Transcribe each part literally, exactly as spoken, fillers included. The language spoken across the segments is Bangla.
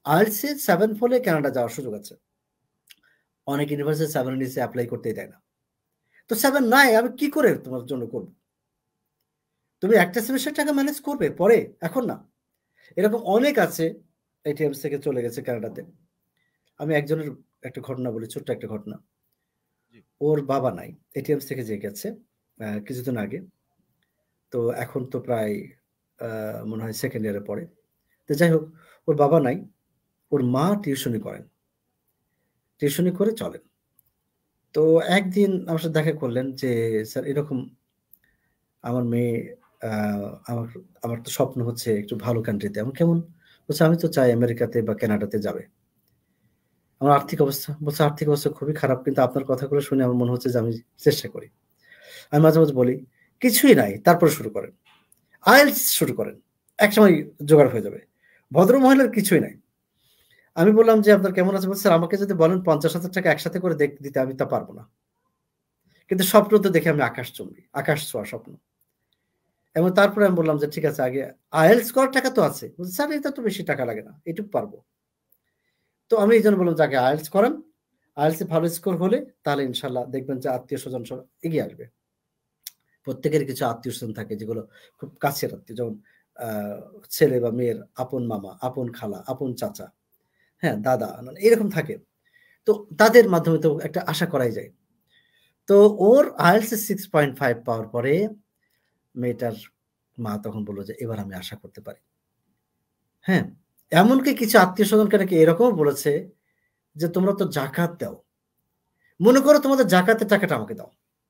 আইএলটিএস এ সেভেন হলে কানাডা যাওয়ার সুযোগ আছে। অনেক ইউনিভার্সিটি সেভেন এর নিচে এপ্লাই করতেই দেয় না। তো সেভেন নাই আমি কি করে তোমার জন্য করব? তুমি একটা সেমেস্টার টাকা ম্যানেজ করবে পরে, এখন না। এরকম অনেক আছে এটিএমস থেকে চলে গেছে কানাডাতে। আমি একজনের একটা ঘটনা বলি, ছোট্ট একটা ঘটনা। জি। ওর বাবা নাই। এটিএমস থেকে যে গেছে আ কিছুদিন আগে। তো এখন তো প্রায় আ মনে হয় সেকেন্ড ইয়ারে পড়ে। তো যাই হোক, ওর বাবা নাই। ওর মা টিউশনি করেন। টিউশনি করে চলেন। তো একদিন আমার সাথে দেখা করলেন যে, "স্যার এরকম আমার মেয়ে আ আমার আমার তো স্বপ্ন হচ্ছে একটু ভালো কান্ট্রিতে।" আমি কেমন? বলছে, "আমি তো চাই আমেরিকাতে বা কানাডাতে যাবে।" আমার আর্থিক অবস্থা বলছে, "আর্থিক অবস্থা খুবই খারাপ। কিন্তু আপনার কথাগুলো শুনে আমার মনে হচ্ছে যে আমি চেষ্টা করি।" আমি মাঝে, মাঝে বলি, "কিছুই নাই, তারপরে শুরু করেন। আইএলটিএস শুরু করেন। একসময় জোগাড় হয়ে যাবে।" ভদ্রমহিলার কিছুই নাই। আমি বললাম যে, "আপনার কেমন আছে?" বলছে, "স্যার আমাকে যদি বলেন পঞ্চাশ হাজার টাকা একসাথে করে দেক দিতে আমি তা পারব না। কিন্তু স্বপ্ন তো দেখে আমি আকাশচুম্বী, আকাশ ছোঁয়া স্বপ্ন।" এবং তারপরে আমি বললাম যে, "ঠিক আছে আগে আইএলটিএস করার টাকা তো আছে।" বলছে, "স্যার এটা তো বেশি টাকা লাগে না। এটুক পারব।" তো আমি এইজন্য বললাম যে, "আগে আইএলটিএস করান। আইএলটিএস এ ভালো স্কোর হলে তাহলে ইনশাআল্লাহ দেখবেন যে আত্মীয়স্বজন সব এগিয়ে আসবে।" প্রত্যেকের কিছু আত্মীয়স্বজন থাকে যেগুলো খুব কাছের আত্মীয়। যেমন আ ছেলে বা মেয়ের আপন মামা, আপন খালা, আপন চাচা, হ্যাঁ? দাদা, নানা এরকম থাকে। তো তাদের মাধ্যমে তো একটা আশা করাই যায়। তো ওর আইএলটিএস এ সিক্স পয়েন্ট ফাইভ পাওয়ার পরে মেয়েটার মা তখন বলল যে, "এবার আমি আশা করতে পারি।" হ্যাঁ? এমনকি কিছু আত্মীয়স্বজনকে নাকি এরকমও বলেছে যে, "তোমরা তো জাকাত দাও। মনে করো তোমাদের জাকাতের টাকাটা আমাকে দাও।"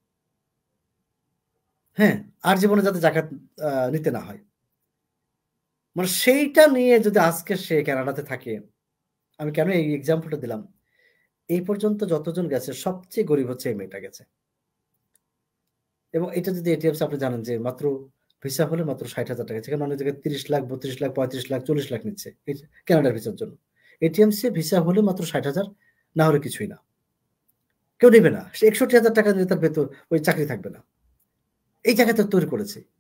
হ্যাঁ? আর জীবনে যাতে জাকাত আ নিতে না হয়। মানে সেইটা নিয়ে যদি আজকে সে কানাডাতে থাকে, আমি কেন এই এক্সাম্পলটা দিলাম? এই পর্যন্ত যতজন গেছে সবচেয়ে গরিব হচ্ছে এই মেয়েটা গেছে। এবং এটা যদি এটিএমস আপনি জানেন যে মাত্র ভিসা হলে মাত্র ষাট হাজার টাকা। সেখানে অনেক জায়গায় ত্রিশ লাখ, বত্রিশ লাখ, পঁয়ত্রিশ লাখ, চল্লিশ লাখ নিচ্ছে। এই যে কানাডার ভিসার জন্য। এটিএমসে ভিসা হলে মাত্র ষাট হাজার, না হলে কিছুই না। কেউ নিবে না। সে একষট্টি হাজার টাকা নিলে তার বেতন ওই চাকরি থাকবে না। এই জায়গাটা তৈরি করেছে।